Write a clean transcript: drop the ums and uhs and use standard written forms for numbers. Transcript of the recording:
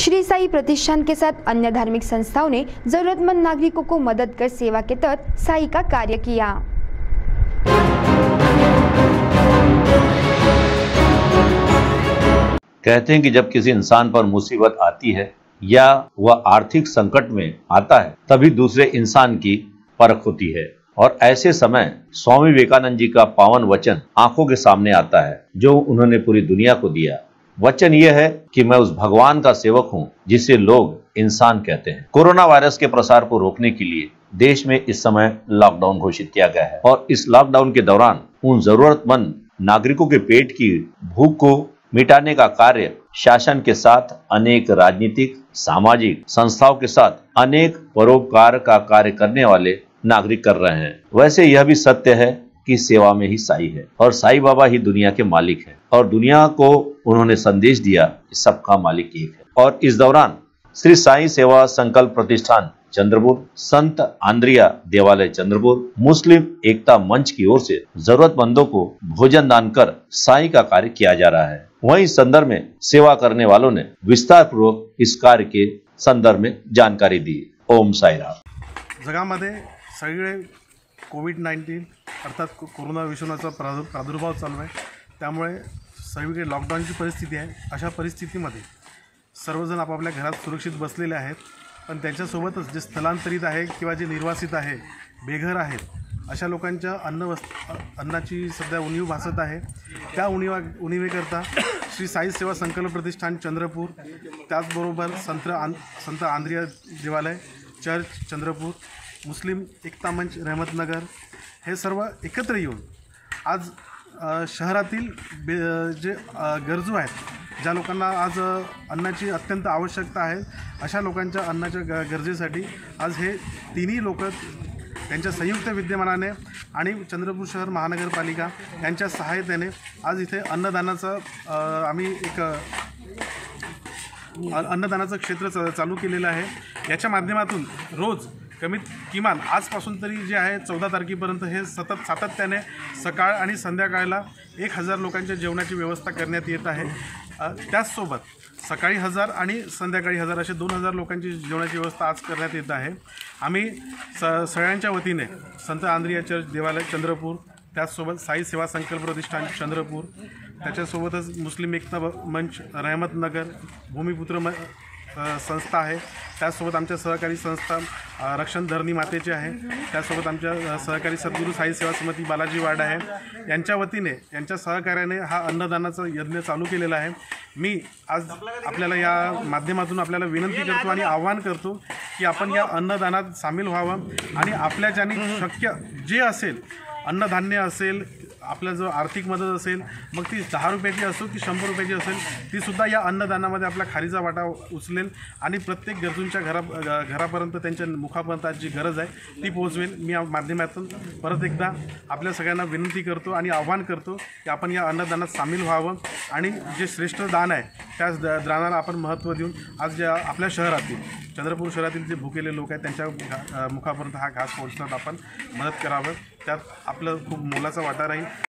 श्री साई प्रतिष्ठान के साथ अन्य धार्मिक संस्थाओं ने जरूरतमंद नागरिकों को मदद कर सेवा के तहत साई का कार्य किया। कहते हैं कि जब किसी इंसान पर मुसीबत आती है या वह आर्थिक संकट में आता है तभी दूसरे इंसान की परख होती है, और ऐसे समय स्वामी विवेकानंद जी का पावन वचन आंखों के सामने आता है जो उन्होंने पूरी दुनिया को दिया। वचन यह है कि मैं उस भगवान का सेवक हूं जिसे लोग इंसान कहते हैं। कोरोना वायरस के प्रसार को रोकने के लिए देश में इस समय लॉकडाउन घोषित किया गया है, और इस लॉकडाउन के दौरान उन जरूरतमंद नागरिकों के पेट की भूख को मिटाने का कार्य शासन के साथ अनेक राजनीतिक सामाजिक संस्थाओं के साथ अनेक परोपकार का कार्य करने वाले नागरिक कर रहे हैं। वैसे यह भी सत्य है कि सेवा में ही साई है, और साई बाबा ही दुनिया के मालिक है, और दुनिया को उन्होंने संदेश दिया कि सबका मालिक एक है। और इस दौरान श्री साई सेवा संकल्प प्रतिष्ठान चंद्रपुर, संत आंद्रिया देवालय चंद्रपुर, मुस्लिम एकता मंच की ओर से जरूरतमंदों को भोजन दान कर साई का कार्य किया जा रहा है। वहीं इस संदर्भ में सेवा करने वालों ने विस्तार पूर्वक इस कार्य के संदर्भ में जानकारी दी। ओम साई राम। जगामध्ये सगळे कोविड-19 अर्थात कोरोना विषाणूचा प्रादुर्भाव चालू आहे, त्यामुळे सगळीकडे लॉकडाऊनची परिस्थिती आहे। अशा परिस्थितीमध्ये सर्वजण आपापल्या घरात सुरक्षित बसलेले आहेत, पण त्याच्यासोबतच जे स्थलांतरित आहे किंवा जे निर्वासित आहे, बेघर आहेत, अशा लोकांच्या अन्नाची सध्या उणीव भासत आहे। त्या उणीवेकरता श्री साई सेवा संकल्प प्रतिष्ठान चंद्रपूर, त्याचबरोबर संत आंद्रिया देवालय चर्च चंद्रपूर, मुस्लिम एकता मंच रहमतनगर हे सर्व एकत्र येऊन आज शहरातील जे गरजू आहेत, ज्या लोकांना आज अन्नाची अत्यंत आवश्यकता आहे, अशा लोकांच्या अन्नाच्या गरजेसाठी आज हे तिन्ही लोक त्यांच्या संयुक्त विद्यमानाने आणि चंद्रपूर शहर महानगरपालिका यांच्या सहाय्यतेने आज इथे अन्नदानाचं आम्ही एक अन्नदानाचं क्षेत्र चालू केलेलं आहे। याच्या माध्यमातून रोज किमान आजपासून तरी जे आहे 14 तारखेपर्यंत हे सातत्याने सकाळ आणि संध्याकाळला 1000 लोकांच्या जेवणाची व्यवस्था करण्यात येत आहे। त्याचसोबत सकाळी 1000 आणि संध्याकाळी 1000 असे 2000 लोकांची जेवणाची व्यवस्था आज करण्यात येत आहे। आम्ही सगळ्यांच्या वतीने संत आंद्रिया चर्च देवालय चंद्रपूर, त्याचसोबत साई सेवा संकल्प प्रतिष्ठान चंद्रपूर, त्याच्यासोबतच मुस्लिम एकता मंच रहमतनगर, भूमिपुत्र संस्था आहे, त्याचसोबत आमच्या सहकारी संस्था रक्षण धरणी मातेचे आहे, त्याचसोबत आमच्या सहकारी सद्गुरू साई सेवा समिती बालाजी वार्ड आहे, यांच्या वतीने यांच्या सहकार्याने हा अन्नदानाचा यज्ञ चालू केलेला आहे। मी आज आपल्याला या माध्यमातून आपल्याला विनंती करतो आणि आवाहन करतो की आपण या अन्नदानात सामील व्हावं आणि आपल्या ज्याने शक्य जे असेल, अन्नधान्य असेल, आपला जो आर्थिक मदत असेल, मग ती 10 रुपयाची असो की 100 रुपयाची असेल, तीसुद्धा या अन्नदानामध्ये आपल्या खारीचा वाटा उचलेल आणि प्रत्येक गरजूंच्या घरापर्यंत त्यांच्या मुखापर्यंत जी गरज आहे ती पोहोचवेल। मी या माध्यमातून परत एकदा आपल्या सगळ्यांना विनंती करतो आणि आवाहन करतो की आपण या अन्नदानात सामील व्हावं आणि जे श्रेष्ठ दान आहे त्याच दानाला आपण महत्त्व देऊन आज ज्या आपल्या शहरातील चंद्रपूर शहरातील जे भुकेले लोक आहेत त्यांच्या मुखापर्यंत हा घास पोहोचण्यात आपण मदत करावं। त्यात आपलं खूप मोलाचा वाटा राहील।